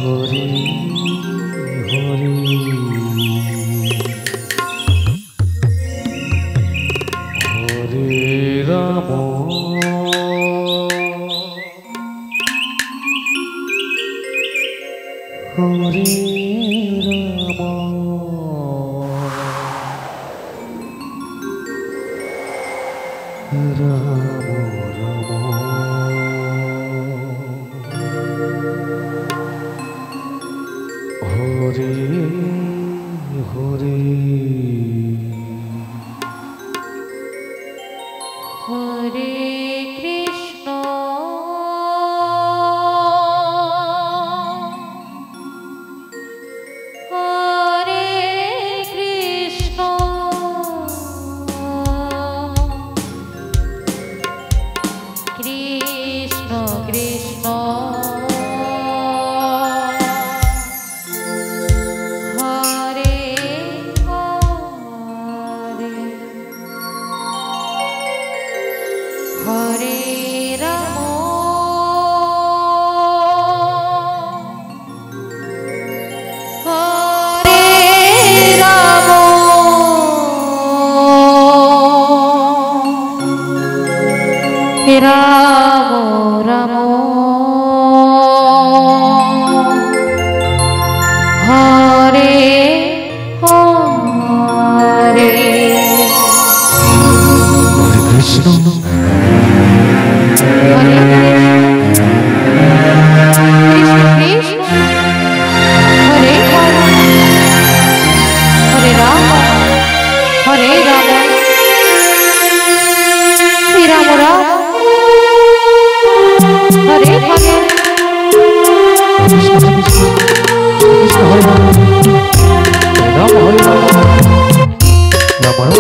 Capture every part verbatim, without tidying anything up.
Hari Hari Hare Ram Hare Ram Ram Hare Hare Hare Krishna Hare Krishna Krishna Krishna Hare Ram Hare Ram Ram Ram Hare Hare Hare Krishna Hare Krishna Hare Hare Ram Hare Ram Shri Ram Ram Hare Hare Krishna Krishna Hare Ram Ram Hare Ram Ram Ram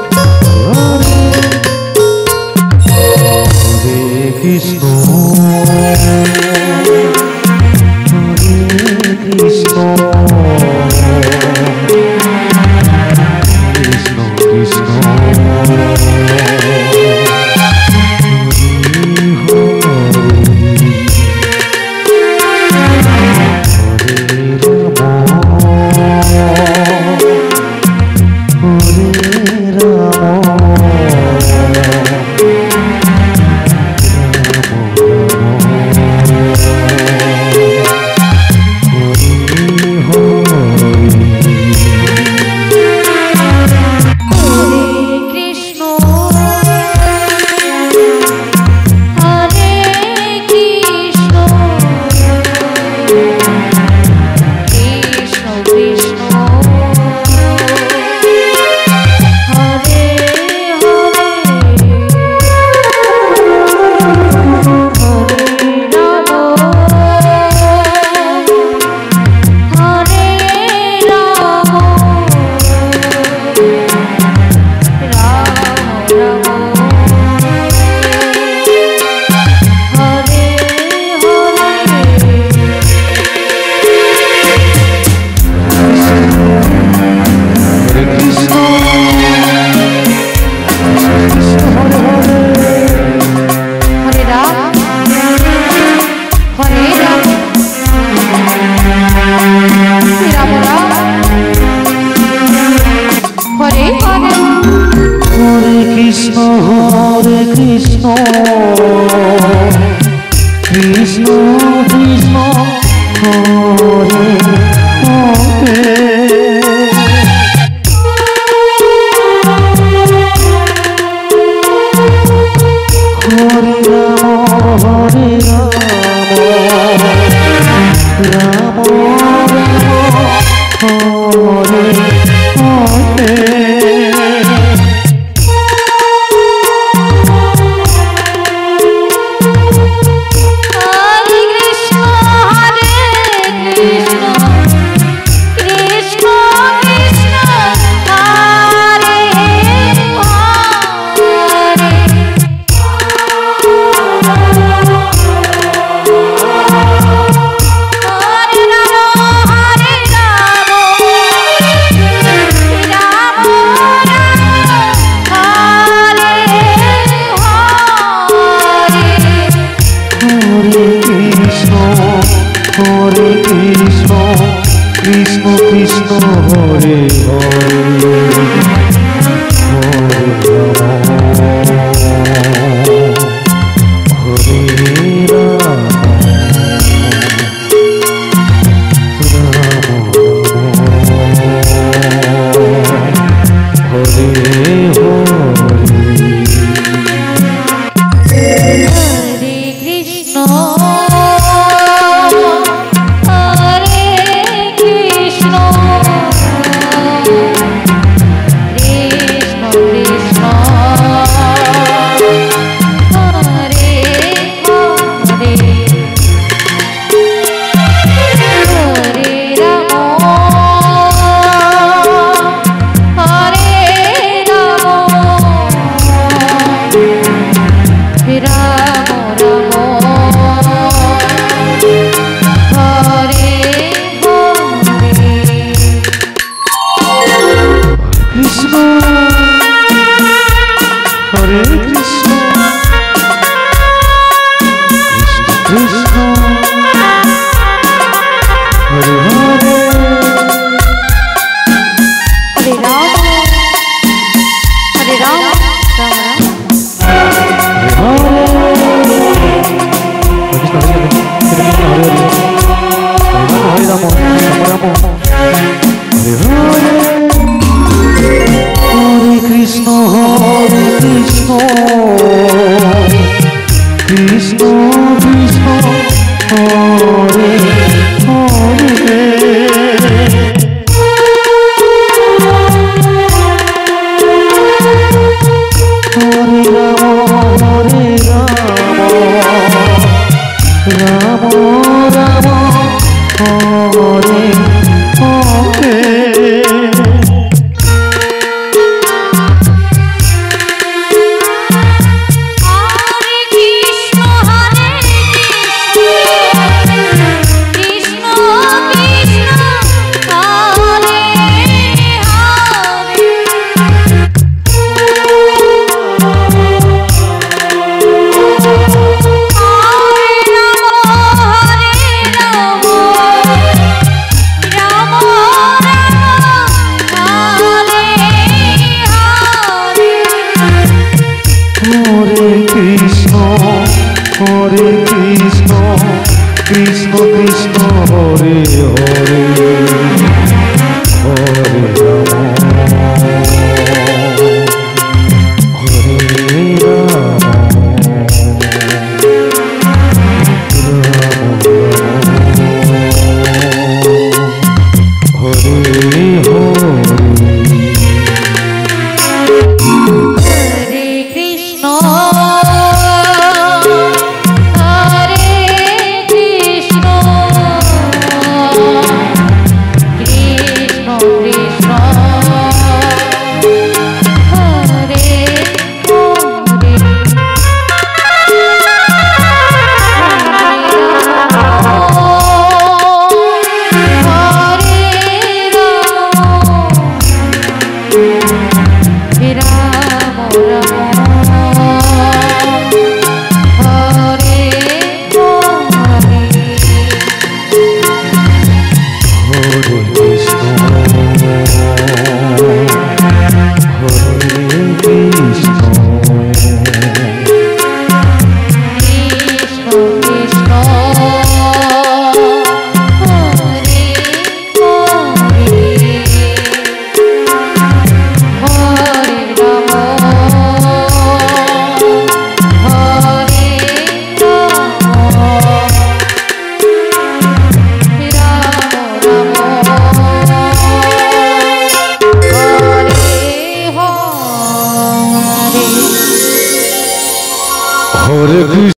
Hare Krishna Hare Krishna Krishna Krishna Krishna Hare Krishna Krishna Krishna Hare Hare Hare Ram Hare Ram Ram Ram Hare Hare Hare Krishna Krishna Krishna Hare Hare Hare Ram Hare Ram Hare Hare Krishna Hare Krishna Krishna Krishna Hare Hare Hare Ram Hare Ram Krishna Hare Krishna Krishna Hare Hare Hare Ram Hare Ram Ram Hare Krishna Hare Krishna Krishna Krishna Hare Hare Hare Ram Hare Ram Ram Ram Hare Hare Hare Krishna Hare Krishna Krishna Hare Hare Krishna Hare Krishna Krishna Krishna Hare Hare Hare Ram Hare Ram Hare Hare Krishna Hare Krishna Krishna Krishna Hare Hare Ram Hare Hare Krishna Hare Krishna Krishna Krishna Hare Hare Hare Ram Hare Ram Ram Hare Hare Hare Krishna.